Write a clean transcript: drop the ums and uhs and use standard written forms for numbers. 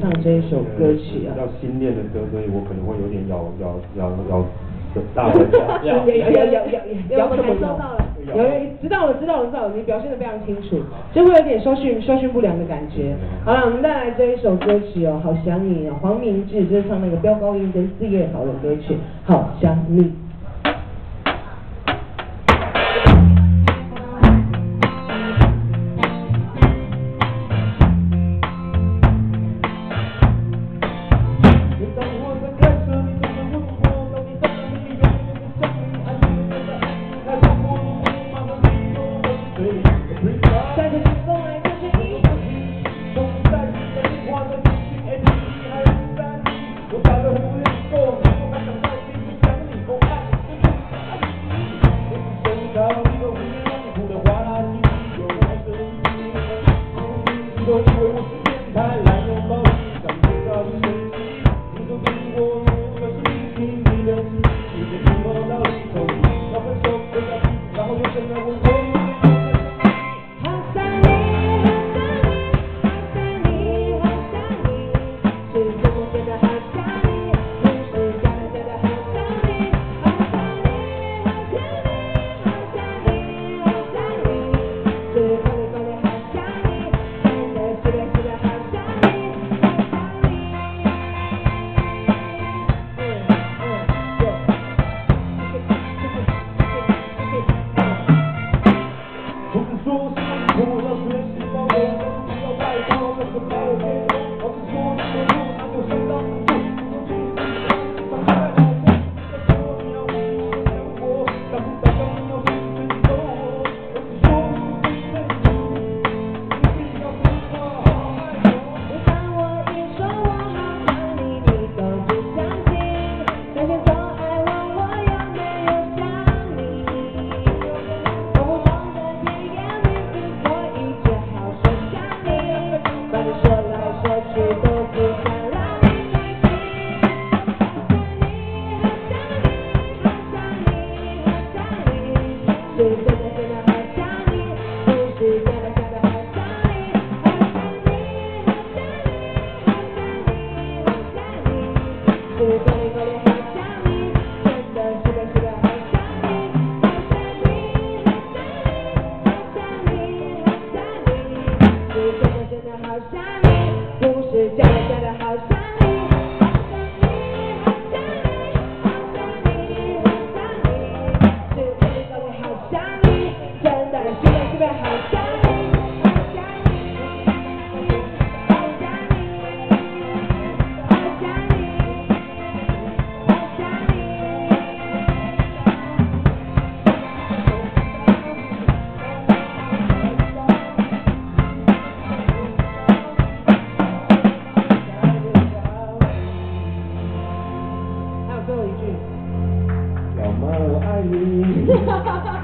唱这一首歌曲啊。 比较新练的歌，所以我可能会有点咬大声有，我感受到了，知道了，你表现得非常清楚，就会有点收讯不良的感觉。好了，我们再来这一首歌曲哦，好想你哦，黄明志就是唱那个飙高音跟4月好的歌曲，好想你。 最后一句，要吗我爱你。